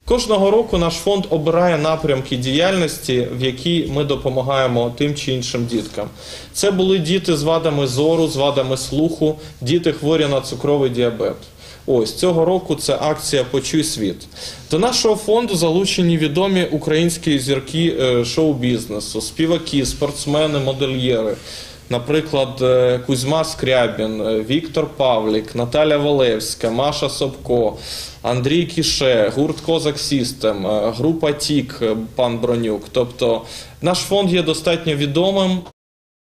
Кожного року наш фонд обирає напрямки діяльності, в якій ми допомагаємо тим чи іншим діткам. Це були діти з вадами зору, з вадами слуху, діти хворі на цукровий діабет. Ось, цього року це акція «Почуй світ». До нашого фонду залучені відомі українські зірки шоу-бізнесу, співаки, спортсмени, модельєри. Наприклад, Кузьма Скрябін, Віктор Павлік, Наталя Волевська, Маша Собко, Андрій Кіше, гурт «Козак Сістем», група «Тік», пан Бронюк. Тобто наш фонд є достатньо відомим.